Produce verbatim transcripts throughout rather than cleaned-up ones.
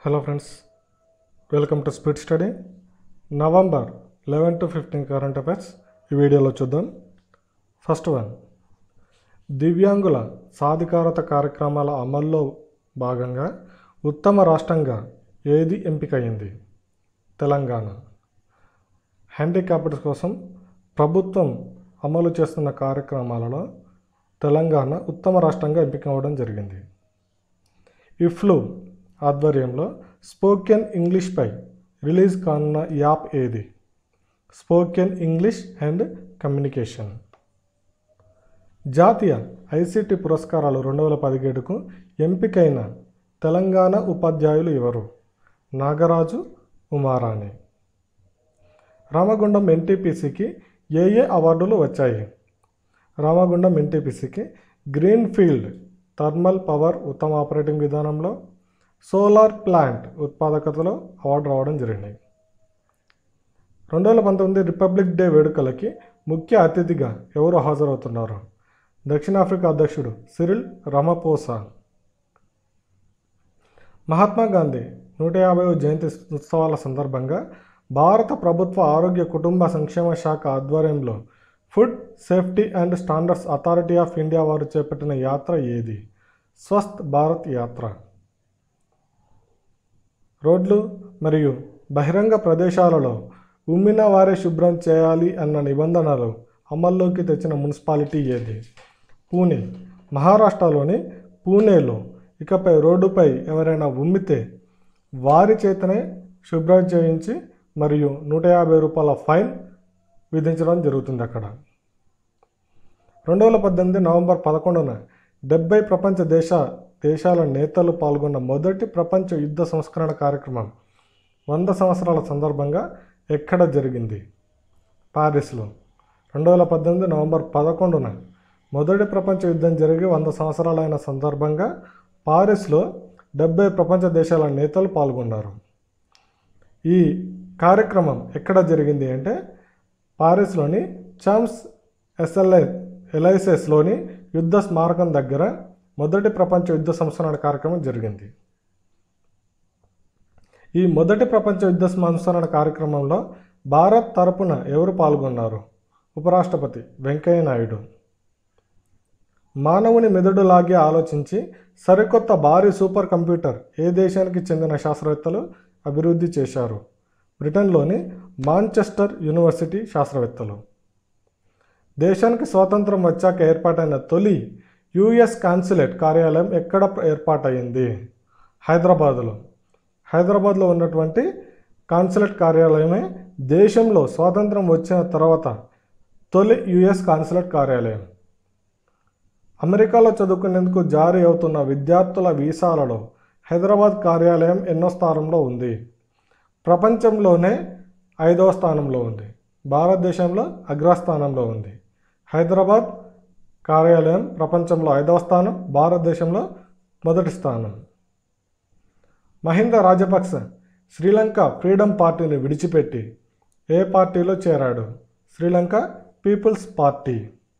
Hello friends, welcome to Speed Study. November eleven to fifteen current affairs ఈ వీడియోలో చూద్దాం. First one, దివ్యాంగుల సాధికారత కార్యక్రమాల అమల్లో భాగంగా ఉత్తమ రాష్ట్రంగా ఏది ఎంపికయింది? తెలంగాణ. హ్యాండిక్యాప్డ్స్ కోసం ప్రభుత్వం అమలు చేస్తున్న కార్యక్రమాలలో తెలంగాణ ఉత్తమ రాష్ట్రంగా ఎంపిక అవ్వడం జరిగింది. ఇఫ్లు ఆధ్వర్యంలో స్పోకెన్ ఇంగ్లీష్పై రిలీజ్ కానున్న యాప్ ఏది? Spoken English and communication. జాతీయ ఐసీటీ పురస్కారాలు రెండు వేల పదిహేడుకు ఎంపికైన తెలంగాణ ఉపాధ్యాయులు ఎవరు? నాగరాజు, ఉమారాణి. రామగుండం ఎన్టీపీసీకి ఏ ఏ అవార్డులు వచ్చాయి? రామగుండం ఎన్టీపీసీకి గ్రీన్ ఫీల్డ్ థర్మల్ పవర్ ఉత్తమ ఆపరేటింగ్ విధానంలో, సోలార్ ప్లాంట్ ఉత్పాదకతలో అవార్డు రావడం జరిగినాయి. రెండు వేల పంతొమ్మిది రిపబ్లిక్ డే వేడుకలకి ముఖ్య అతిథిగా ఎవరు హాజరవుతున్నారు? దక్షిణాఫ్రికా అధ్యక్షుడు సిరిల్ రామపోసా. మహాత్మా గాంధీ నూట యాభైవ జయంతి ఉత్సవాల సందర్భంగా భారత ప్రభుత్వ ఆరోగ్య కుటుంబ సంక్షేమ శాఖ ఆధ్వర్యంలో food safety and standards authority of India వారు చేపట్టిన యాత్ర ఏది? స్వస్థ్ భారత్ యాత్ర. రోడ్లు మరియు బహిరంగ ప్రదేశాలలో ఉమ్మిన వారే శుభ్రం చేయాలి అన్న నిబంధనలు అమల్లోకి తెచ్చిన మున్సిపాలిటీ ఏది? పూణే. మహారాష్ట్రలోని పూణేలో ఇకపై రోడ్డుపై ఎవరైనా ఉమ్మితే వారి చేతనే శుభ్రం చేయించి మరియు నూట యాభై రూపాయల ఫైన్ విధించడం జరుగుతుంది అక్కడ. రెండు వేల పద్దెనిమిది నవంబర్ పదకొండున డెబ్బై ప్రపంచ దేశ దేశాల నేతలు పాల్గొన్న మొదటి ప్రపంచ యుద్ధ సంస్కరణ కార్యక్రమం వంద సంవత్సరాల సందర్భంగా ఎక్కడ జరిగింది? పారిస్లో. రెండు వేల పద్దెనిమిది నవంబర్ పదకొండున మొదటి ప్రపంచ యుద్ధం జరిగి వంద సంవత్సరాలైన సందర్భంగా పారిస్లో డెబ్బై ప్రపంచ దేశాల నేతలు పాల్గొన్నారు. ఈ కార్యక్రమం ఎక్కడ జరిగింది అంటే పారిస్లోని చాంప్స్ ఎస్ఎల్ఐ ఎలైసెస్లోని యుద్ధ స్మారకం దగ్గర మొదటి ప్రపంచ యుద్ధ సంస్కరణ కార్యక్రమం జరిగింది. ఈ మొదటి ప్రపంచ యుద్ధ సంస్కరణ కార్యక్రమంలో భారత్ తరపున ఎవరు పాల్గొన్నారు? ఉపరాష్ట్రపతి వెంకయ్య నాయుడు. మానవుని మెదడులాగే ఆలోచించి సరికొత్త భారీ సూపర్ కంప్యూటర్ ఏ దేశానికి చెందిన శాస్త్రవేత్తలు అభివృద్ధి చేశారు? బ్రిటన్లోని మాంచెస్టర్ యూనివర్సిటీ శాస్త్రవేత్తలు. దేశానికి స్వాతంత్రం వచ్చాక ఏర్పాటైన తొలి యుఎస్ కాన్సులేట్ కార్యాలయం ఎక్కడ ఏర్పాటైంది? హైదరాబాదులో. హైదరాబాద్లో ఉన్నటువంటి కాన్సులేట్ కార్యాలయమే దేశంలో స్వాతంత్రం వచ్చిన తర్వాత తొలి యుఎస్ కాన్సులేట్ కార్యాలయం. అమెరికాలో చదువుకునేందుకు జారీ అవుతున్న విద్యార్థుల వీసాలలో హైదరాబాద్ కార్యాలయం ఎన్నో స్థానంలో ఉంది? ప్రపంచంలోనే ఐదవ స్థానంలో ఉంది. భారతదేశంలో అగ్రస్థానంలో ఉంది. హైదరాబాద్ కార్యాలయం ప్రపంచంలో ఐదవ స్థానం, భారతదేశంలో మొదటి స్థానం. మహింద రాజపక్స శ్రీలంక ఫ్రీడమ్ పార్టీని విడిచిపెట్టి ఏ పార్టీలో చేరాడు? Sri Lanka people's party.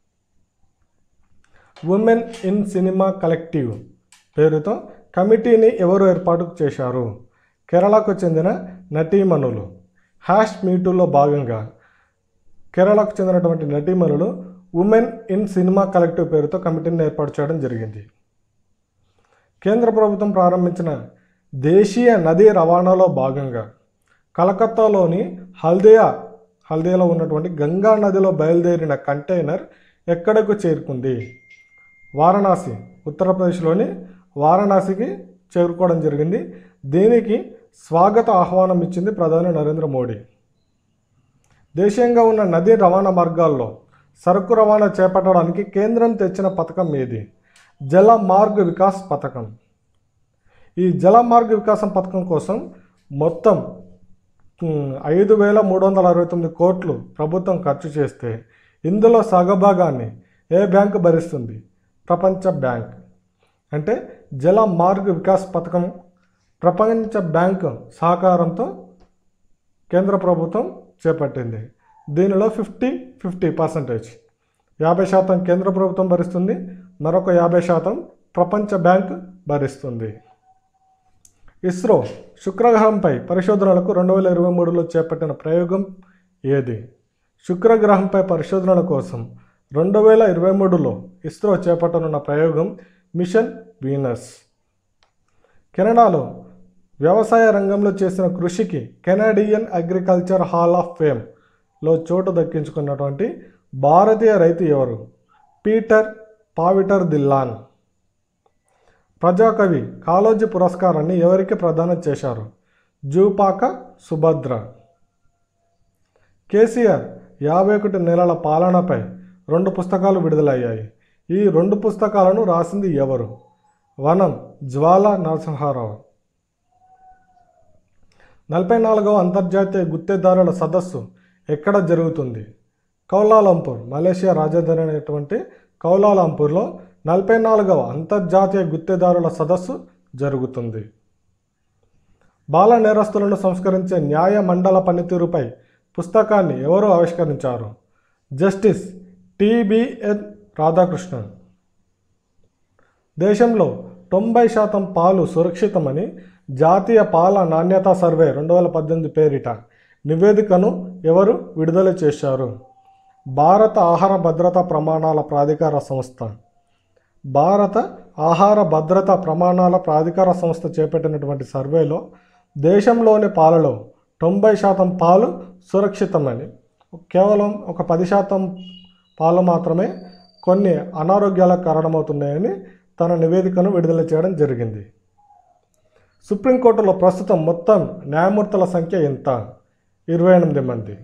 Women in cinema collective పేరుతో కమిటీని ఎవరు ఏర్పాటు చేశారు? కేరళకు చెందిన నటీమణులు. హ్యాష్ మీటూలో భాగంగా కేరళకు చెందినటువంటి నటీమణులు ఉమెన్ ఇన్ సినిమా కలెక్టివ్ పేరుతో కమిటీని ఏర్పాటు చేయడం జరిగింది. కేంద్ర ప్రభుత్వం ప్రారంభించిన దేశీయ నదీ రవాణాలో భాగంగా కలకత్తాలోని హల్దియా హల్దియాలో ఉన్నటువంటి గంగా నదిలో బయలుదేరిన కంటైనర్ ఎక్కడకు చేరుకుంది? వారణాసి. ఉత్తరప్రదేశ్లోని వారణాసికి చేరుకోవడం జరిగింది. దీనికి స్వాగత ఆహ్వానం ఇచ్చింది ప్రధాని నరేంద్ర మోడీ. దేశీయంగా ఉన్న నదీ రవాణా మార్గాల్లో సరుకు రవాణా చేపట్టడానికి కేంద్రం తెచ్చిన పథకం ఏది? జల మార్గ్ వికాస్ పథకం. ఈ జల మార్గ్ వికాసం పథకం కోసం మొత్తం ఐదు వేల మూడు వందల అరవై తొమ్మిది కోట్లు ప్రభుత్వం ఖర్చు చేస్తే ఇందులో సగభాగాన్ని ఏ బ్యాంకు భరిస్తుంది? ప్రపంచ బ్యాంక్. అంటే జల మార్గ్ వికాస్ పథకం ప్రపంచ బ్యాంకు సహకారంతో కేంద్ర ప్రభుత్వం చేపట్టింది. దీనిలో ఫిఫ్టీ ఫిఫ్టీ పర్సెంటేజ్ యాభై శాతం కేంద్ర ప్రభుత్వం భరిస్తుంది, మరొక యాభై శాతం ప్రపంచ బ్యాంక్ భరిస్తుంది. ఇస్రో శుక్రగ్రహంపై పరిశోధనలకు రెండు వేల ఇరవై మూడులో చేపట్టిన ప్రయోగం ఏది? శుక్రగ్రహంపై పరిశోధనల కోసం రెండు వేల ఇరవై మూడులో ఇస్రో చేపట్టనున్న ప్రయోగం మిషన్ వీనస్. కెనడాలో వ్యవసాయ రంగంలో చేసిన కృషికి కెనడియన్ అగ్రికల్చర్ హాల్ ఆఫ్ ఫేమ్లో చోటు దక్కించుకున్నటువంటి భారతీయ రైతు ఎవరు? పీటర్ పావిటర్ దిల్లాన్. ప్రజాకవి కాళోజీ పురస్కారాన్ని ఎవరికి ప్రదానం చేశారు? జూపాక సుభద్ర. కేసీఆర్ యాభై ఒకటి నెలల పాలనపై రెండు పుస్తకాలు విడుదలయ్యాయి. ఈ రెండు పుస్తకాలను రాసింది ఎవరు? వనం జ్వాల నరసింహారావు. నలభై నాలుగవ అంతర్జాతీయ గుత్తేదారుల సదస్సు ఎక్కడ జరుగుతుంది? కౌలాలంపూర్. మలేషియా రాజధాని అయినటువంటి కౌలాలంపూర్లో నలభై నాలుగవ అంతర్జాతీయ గుత్తేదారుల సదస్సు జరుగుతుంది. బాల నేరస్తులను సంస్కరించే న్యాయ మండల పనితీరుపై పుస్తకాన్ని ఎవరు ఆవిష్కరించారు? Justice TBN Radhakrishnan. దేశంలో తొంభై శాతం పాలు సురక్షితమని జాతీయ పాల నాణ్యతా సర్వే రెండు వేల పద్దెనిమిది పేరిట నివేదికను ఎవరు విడుదల చేశారు? భారత ఆహార భద్రతా ప్రమాణాల ప్రాధికార సంస్థ. భారత ఆహార భద్రతా ప్రమాణాల ప్రాధికార సంస్థ చేపట్టినటువంటి సర్వేలో దేశంలోని పాలలో తొంభై శాతం పాలు సురక్షితమని, కేవలం ఒక పది శాతం పాలు మాత్రమే కొన్ని అనారోగ్యాలకు కారణమవుతున్నాయని తన నివేదికను విడుదల చేయడం జరిగింది. సుప్రీంకోర్టులో ప్రస్తుతం మొత్తం న్యాయమూర్తుల సంఖ్య ఎంత? ఇరవై ఎనిమిది మంది.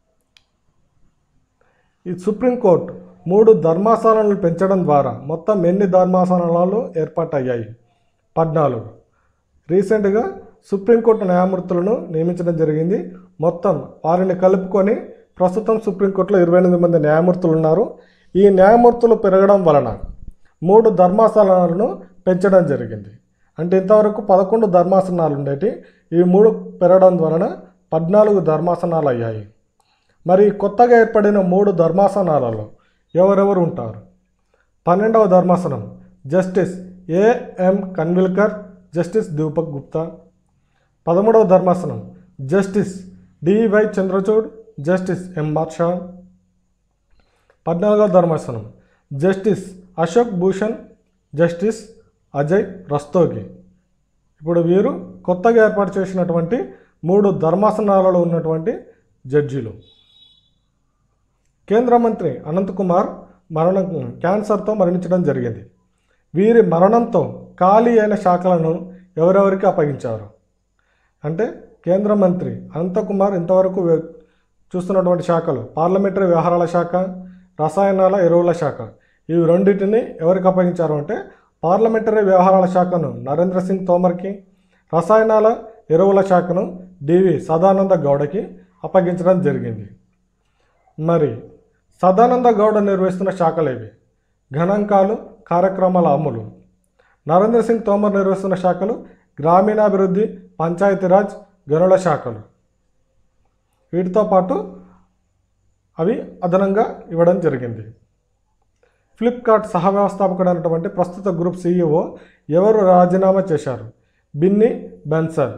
ఈ సుప్రీంకోర్టు మూడు ధర్మాసనాలను పెంచడం ద్వారా మొత్తం ఎన్ని ధర్మాసనాలు ఏర్పాటయ్యాయి? పద్నాలుగు. రీసెంట్గా సుప్రీంకోర్టు న్యాయమూర్తులను నియమించడం జరిగింది. మొత్తం వారిని కలుపుకొని ప్రస్తుతం సుప్రీంకోర్టులో ఇరవై ఎనిమిది మంది న్యాయమూర్తులు ఉన్నారు. ఈ న్యాయమూర్తులు పెరగడం వలన మూడు ధర్మాసనాలను పెంచడం జరిగింది. అంటే ఇంతవరకు పదకొండు ధర్మాసనాలు ఉండేవి. ఇవి మూడు పెరగడం వలన పద్నాలుగు ధర్మాసనాలు అయ్యాయి. మరి కొత్తగా ఏర్పడిన మూడు ధర్మాసనాలలో ఎవరెవరు ఉంటారు? పన్నెండవ ధర్మాసనం justice AM Khanwilkar, justice Deepak Gupta. పదమూడవ ధర్మాసనం justice DY Chandrachud, justice MR Shah. పద్నాలుగవ ధర్మాసనం జస్టిస్ అశోక్ భూషణ్, జస్టిస్ అజయ్ రస్తోగి. ఇప్పుడు వీరు కొత్తగా ఏర్పాటు చేసినటువంటి మూడు ధర్మాసనాలలో ఉన్నటువంటి జడ్జీలు. కేంద్ర మంత్రి అనంతకుమార్ మరణం క్యాన్సర్తో మరణించడం జరిగింది. వీరి మరణంతో ఖాళీ అయిన శాఖలను ఎవరెవరికి అప్పగించారు? అంటే కేంద్ర మంత్రి అనంతకుమార్ ఇంతవరకు చూస్తున్నటువంటి శాఖలు పార్లమెంటరీ వ్యవహారాల శాఖ, రసాయనాల ఎరువుల శాఖ. ఇవి రెండింటిని ఎవరికి అప్పగించారు అంటే పార్లమెంటరీ వ్యవహారాల శాఖను నరేంద్ర సింగ్ తోమర్కి, రసాయనాల ఎరువుల శాఖను డివి సదానంద గౌడకి అప్పగించడం జరిగింది. మరి సదానంద గౌడ నిర్వహిస్తున్న శాఖలేవి? గణాంకాలు, కార్యక్రమాల అమలు. నరేంద్ర సింగ్ తోమర్ నిర్వహిస్తున్న శాఖలు గ్రామీణాభివృద్ధి, పంచాయతీరాజ్, గనుల శాఖలు. వీటితో పాటు అవి అదనంగా ఇవ్వడం జరిగింది. ఫ్లిప్కార్ట్ సహ వ్యవస్థాపకుడైనటువంటి ప్రస్తుత గ్రూప్ సీఈఓ ఎవరు రాజీనామా చేశారు? బిన్నీ బెన్సన్.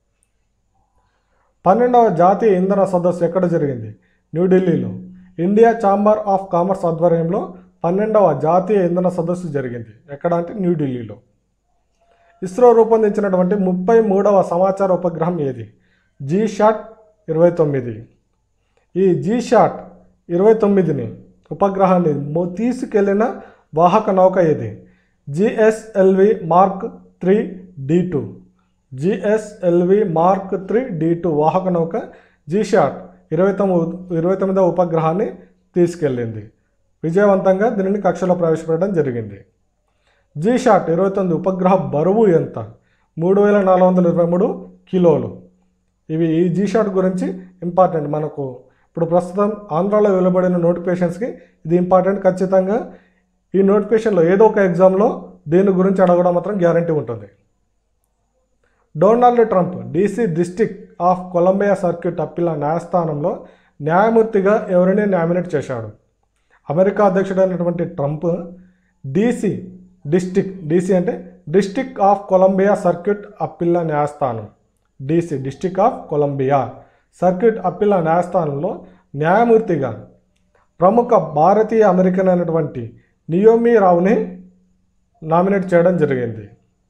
పన్నెండవ జాతీయ ఇంధన సదస్సు ఎక్కడ జరిగింది? న్యూఢిల్లీలో. ఇండియా ఛాంబర్ ఆఫ్ కామర్స్ ఆధ్వర్యంలో పన్నెండవ జాతీయ ఇంధన సదస్సు జరిగింది. ఎక్కడ అంటే న్యూఢిల్లీలో. ఇస్రో రూపొందించినటువంటి ముప్పై మూడవ సమాచార ఉపగ్రహం ఏది? జీశాట్ ఇరవై తొమ్మిది. ఈ జీశాట్ ఇరవై తొమ్మిదిని ఉపగ్రహాన్ని తీసుకెళ్లిన వాహక నౌక ఏది? GSLV mark three D two. GSLV mark three D two వాహక నౌక జీశాట్ ఇరవై తొమ్మిది ఇరవై తొమ్మిదవ ఉపగ్రహాన్ని తీసుకెళ్ళింది. విజయవంతంగా దీనిని కక్షలో ప్రవేశపెట్టడం జరిగింది. జీశాట్ ఇరవై తొమ్మిది ఉపగ్రహ బరువు ఎంత? మూడు వేల నాలుగు వందల ఇరవై మూడు కిలోలు. ఇవి ఈ జీశాట్ గురించి ఇంపార్టెంట్. మనకు ఇప్పుడు ప్రస్తుతం ఆంధ్రాలో వెలువడిన నోటిఫికేషన్స్కి ఇది ఇంపార్టెంట్. ఖచ్చితంగా ఈ నోటిఫికేషన్లో ఏదో ఒక ఎగ్జామ్లో దీని గురించి అడగడం మాత్రం గ్యారంటీ ఉంటుంది. Donald Trump DC district of Columbia circuit appeal న్యాయస్థానంలో న్యాయమూర్తిగా ఎవరిని నామినేట్ చేశాడు? అమెరికా అధ్యక్షుడైనటువంటి ట్రంప్ డీసీ డిస్ట్రిక్ట్, డీసీ అంటే డిస్టిక్ ఆఫ్ కొలంబియా సర్క్యూట్ అప్పీళ్ల న్యాయస్థానం DC district of Columbia circuit అప్పీళ్ల న్యాయస్థానంలో న్యాయమూర్తిగా ప్రముఖ భారతీయ అమెరికన్ అయినటువంటి నియోమి రావుని నామినేట్ చేయడం జరిగింది.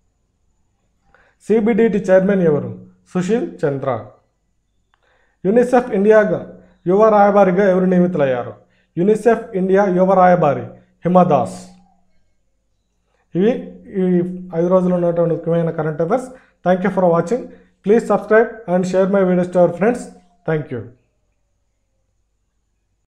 సిబిడిటి చైర్మన్ ఎవరు? సుశీల్ చంద్ర. యునిసెఫ్ ఇండియా యువ రాయబారిగా ఎవరు నియమితులయ్యారు? యునిసెఫ్ ఇండియా యువ రాయబారి హిమదాస్. ఇవి ఈ ఐదు రోజులు ఉన్నటువంటి ముఖ్యమైన current affairs. Thank you for watching. Please subscribe and share my videos to our friends. Thank you.